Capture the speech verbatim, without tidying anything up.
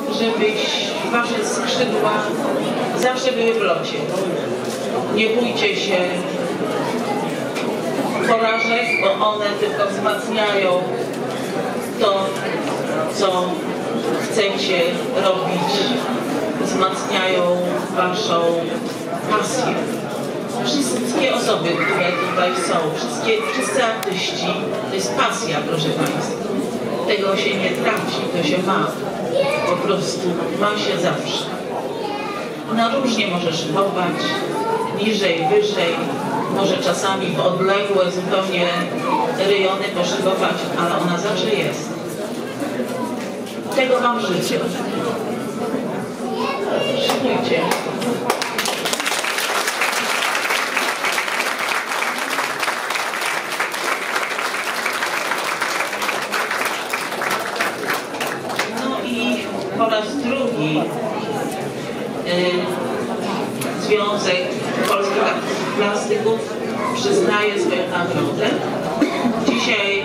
żebyś wasze skrzydła zawsze były w locie. Nie bójcie się porażek, bo one tylko wzmacniają to, co chcecie robić, wzmacniają waszą pasję. Wszystkie osoby, które tutaj są, wszystkie, wszyscy artyści, to jest pasja, proszę Państwa. Tego się nie traci, to się ma. Po prostu ma się zawsze. Na różnie możesz szybować, niżej, wyżej, może czasami w odległe zupełnie rejony poszybować, ale ona zawsze jest. Tego Wam życzę. Szykujcie. Po raz drugi y, Związek Polskich Plastyków przyznaje swoją nagrodę. Dzisiaj